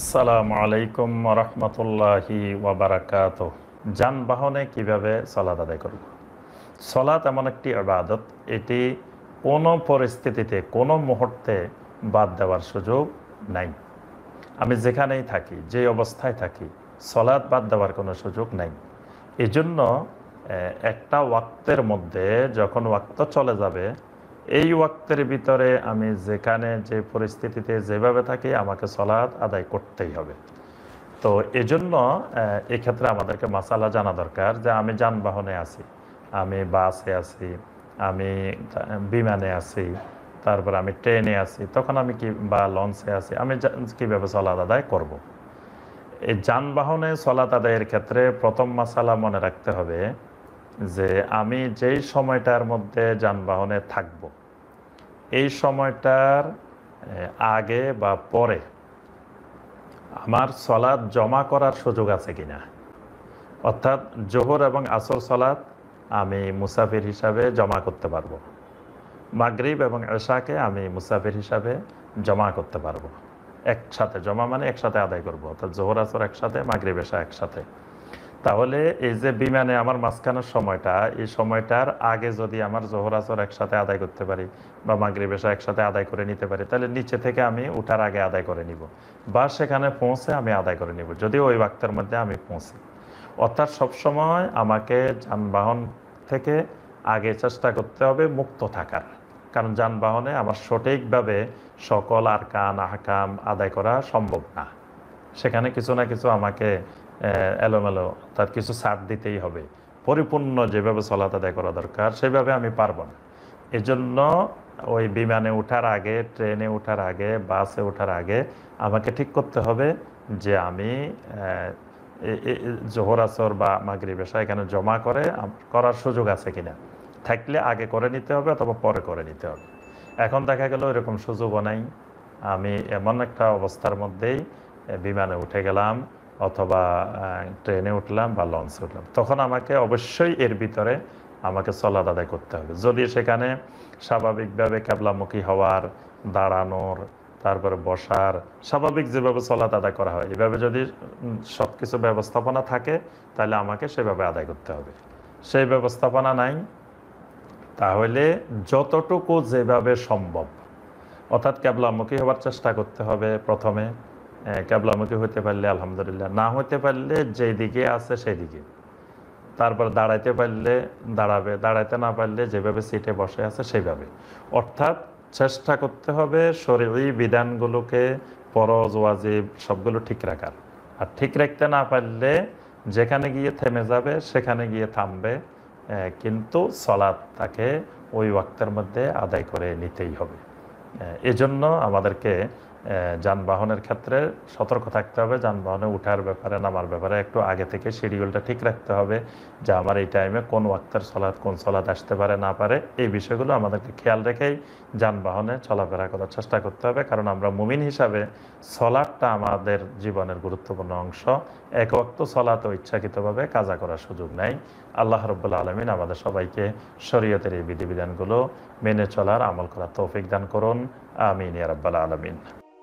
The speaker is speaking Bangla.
আসসালামু আলাইকুম রহমতুল্লাহি ওয়াবারাকাতুহ। যানবাহনে কিভাবে সলাত আদায় করব? সলাত এমন একটি ইবাদত, এটি কোনো পরিস্থিতিতে কোনো মুহূর্তে বাদ দেওয়ার সুযোগ নাই। আমি যেখানেই থাকি, যে অবস্থায় থাকি, সলাত বাদ দেওয়ার কোনো সুযোগ নাই। এই জন্য একটা ওয়াক্তের মধ্যে যখন ওয়াক্ত চলে যাবে, এই ওয়াক্তের ভিতরে আমি যেখানে যে পরিস্থিতিতে যেভাবে থাকি আমাকে সলাত আদায় করতেই হবে। তো এজন্য এক্ষেত্রে আমাদেরকে মাসালা জানা দরকার যে আমি যানবাহনে আছি, আমি বাসে আছি, আমি বিমানে আছি, তারপর আমি ট্রেনে আছি, তখন আমি কি বা লঞ্চে আছি, আমি কীভাবে সলাত আদায় করব। এই যানবাহনে সলাত আদায়ের ক্ষেত্রে প্রথম মাসালা মনে রাখতে হবে যে আমি যেই সময়টার মধ্যে যানবাহনে থাকব, এই সময়টার আগে বা পরে আমার সলাৎ জমা করার সুযোগ আছে কিনা। অর্থাৎ জোহর এবং আসর সলাৎ আমি মুসাফির হিসাবে জমা করতে পারবো, মাগরিব এবং এশাকে আমি মুসাফির হিসাবে জমা করতে পারবো। একসাথে জমা মানে একসাথে আদায় করব, অর্থাৎ জোহর আসর একসাথে, মাগরিব এশা একসাথে। তাহলে এই যে বিমানে আমার মাঝখানের সময়টা, এই সময়টার আগে যদি আমার জোহর আসর একসাথে আদায় করতে পারি বা মাগরিব এশা একসাথে আদায় করে নিতে পারি, তাহলে নিচে থেকে আমি উঠার আগে আদায় করে নিব, বা সেখানে পৌঁছে আমি আদায় করে নিব যদি ওই ওয়াক্তের মধ্যে আমি পৌঁছি। অর্থাৎ সবসময় আমাকে যানবাহন থেকে আগে চেষ্টা করতে হবে মুক্ত থাকার, কারণ যানবাহনে আমার সঠিকভাবে সকল আরকান আহকাম আদায় করা সম্ভব না। সেখানে কিছু না কিছু আমাকে এলোমেলো তার কিছু ছাড় দিতেই হবে। পরিপূর্ণ যেভাবে সলাত আদায় করা দরকার সেভাবে আমি পারবো না। এজন্য ওই বিমানে ওঠার আগে, ট্রেনে ওঠার আগে, বাসে ওঠার আগে আমাকে ঠিক করতে হবে যে আমি জোহর আসর বা মাগরিব এশা এখানে জমা করার সুযোগ আছে কিনা। থাকলে আগে করে নিতে হবে অথবা পরে করে নিতে হবে। এখন দেখা গেল এরকম সুযোগও নাই, আমি এমন একটা অবস্থার মধ্যেই বিমানে উঠে গেলাম অথবা ট্রেনে উঠলাম বা লঞ্চে উঠলাম, তখন আমাকে অবশ্যই এর ভিতরে আমাকে সলাত আদায় করতে হবে। যদি সেখানে স্বাভাবিকভাবে কেবলামুখী হওয়ার, দাঁড়ানোর, তারপরে বসার, স্বাভাবিক যেভাবে সলাত আদায় করা হয় এভাবে যদি সব কিছু ব্যবস্থাপনা থাকে, তাহলে আমাকে সেভাবে আদায় করতে হবে। সেই ব্যবস্থাপনা নাই, তাহলে যতটুকু যেভাবে সম্ভব, অর্থাৎ কেবলামুখী হওয়ার চেষ্টা করতে হবে প্রথমে। কেবলামুখী হতে পারলে আলহামদুলিল্লাহ, না হতে পারলে যেই দিকে আছে সেই দিকে। তারপর দাঁড়াইতে পারলে দাঁড়াবে, দাঁড়াইতে না পারলে যেভাবে সিটে বসে আছে সেইভাবে। অর্থাৎ চেষ্টা করতে হবে শরঈ বিধানগুলোকে, ফরজ ওয়াজিব সবগুলো ঠিক রাখার। আর ঠিক রাখতে না পারলে যেখানে গিয়ে থেমে যাবে সেখানে গিয়ে থামবে, কিন্তু সলাত তাকে ওই ওয়াক্তের মধ্যে আদায় করে নিতেই হবে। এজন্য আমাদেরকে যানবাহনের ক্ষেত্রে সতর্ক থাকতে হবে। যানবাহনে উঠার ব্যাপারে, নামার ব্যাপারে একটু আগে থেকে শিডিউলটা ঠিক রাখতে হবে যে আমার এই টাইমে কোন ওয়াক্তের সলাৎ, কোন সলাৎ আসতে পারে না পারে, এই বিষয়গুলো আমাদেরকে খেয়াল রেখেই যানবাহনে চলাফেরা করার চেষ্টা করতে হবে। কারণ আমরা মুমিন হিসাবে সলাৎটা আমাদের জীবনের গুরুত্বপূর্ণ অংশ। এক ওয়াক্ত সলাৎ ও ইচ্ছাকৃতভাবে কাজা করার সুযোগ নাই। আল্লাহ রাব্বুল আলামিন আমাদের সবাইকে শরীয়তের এই বিধিবিধানগুলো মেনে চলার, আমল করার তৌফিক দান করুন। আমিন ইয়া রাব্বাল আলামিন।